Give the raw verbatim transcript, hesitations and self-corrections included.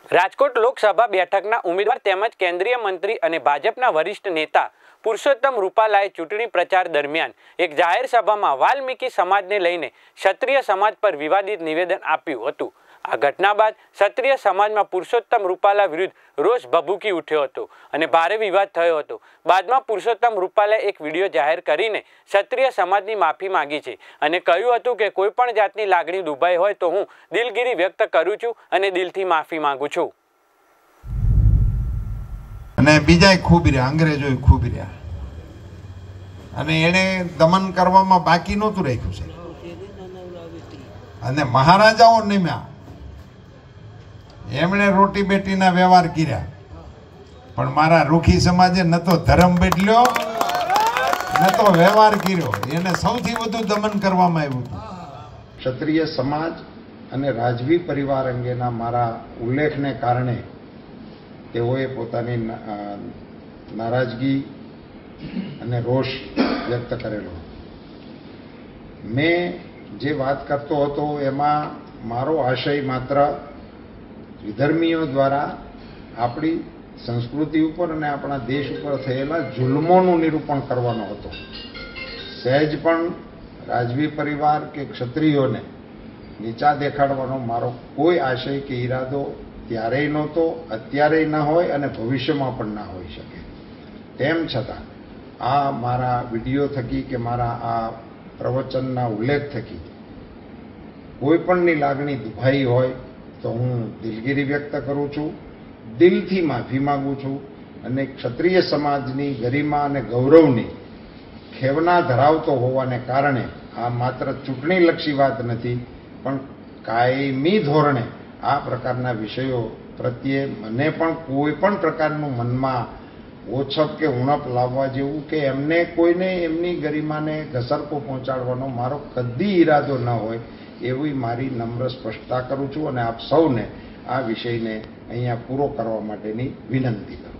રાજકોટ લોકસભા બેઠકના ઉમેદવાર તેમજ કેન્દ્રીય મંત્રી અને ભાજપના વરિષ્ઠ નેતા પુરુષોત્તમ રૂપાલાએ ચૂંટણી પ્રચાર દરમિયાન એક જાહેર સભામાં વાલ્મીકી સમાજને લઈને ક્ષત્રિય સમાજ પર વિવાદિત નિવેદન આપ્યું હતું। આ ઘટના બાદ ક્ષત્રિય સમાજમાં પુરુષોત્તમ રૂપાલા વિરુદ્ધ રોષ ભભૂકી ઉઠ્યો હતો અને ભારે વિવાદ થયો હતો। બાદમાં પુરુષોત્તમ રૂપાલાએ એક વિડીયો જાહેર કરીને ક્ષત્રિય સમાજની માફી માંગી છે અને કહ્યું હતું કે કોઈ પણ જાતની લાગણી દુભાઈ હોય તો હું દિલગીરી વ્યક્ત કરું છું અને દિલથી માફી માંગુ છું। અને બીજાય ખૂબ રહ્યા, અંગ્રેજોએ ખૂબ રહ્યા અને એને દમન કરવામાં બાકી નહોતું રાખ્યું છે અને મહારાજાઓ નિમ્યા એમણે રોટી બેટીના વ્યવહાર કર્યા, પણ મારા રૂખી સમાજે ન તો ધર્મ બદલ્યો ન તો વ્યવહાર કર્યો, એને સૌથી વધુ દમન કરવામાં આવ્યું હતું। ક્ષત્રિય સમાજ અને રાજવી પરિવાર અંગેના મારા ઉલ્લેખને કારણે તેઓએ પોતાની નારાજગી અને રોષ વ્યક્ત કરેલો। મેં જે વાત કરતો હતો એમાં મારો આશય માત્ર વિધર્મીઓ દ્વારા આપણી સંસ્કૃતિ ઉપર અને આપણા દેશ ઉપર થયેલા જુલ્મોનું નિરૂપણ કરવાનો હતો। સહેજ પણ રાજવી પરિવાર કે ક્ષત્રિયોને નીચા દેખાડવાનો મારો કોઈ આશય કે ઈરાદો ત્યારેય નહોતો, અત્યારેય ન હોય અને ભવિષ્યમાં પણ ના હોઈ શકે। તેમ છતાં આ મારા વિડીયો થકી કે મારા આ પ્રવચનના ઉલ્લેખ થકી કોઈ પણની લાગણી દુભાઈ હોય તો હું દિલગીરી વ્યક્ત કરું છું, દિલથી માફી માગું છું અને ક્ષત્રિય સમાજની ગરિમા અને ગૌરવની ખેવના ધરાવતો હોવાને કારણે આ માત્ર ચૂંટણીલક્ષી વાત નથી, પણ કાયમી ધોરણે આ પ્રકારના વિષયો પ્રત્યે મને પણ કોઈ પણ પ્રકારનું મનમાં ઓછપ કે ઉણપ લાવવા જેવું કે એમને કોઈને એમની ગરિમાને ઘસરકો પહોંચાડવાનો મારો કદી ઈરાદો ન હોય એવી મારી નમ્ર સ્પષ્ટતા કરું છું અને આપ સૌને આ વિષયને અહીંયા પૂરો કરવા માટેની વિનંતી કરું।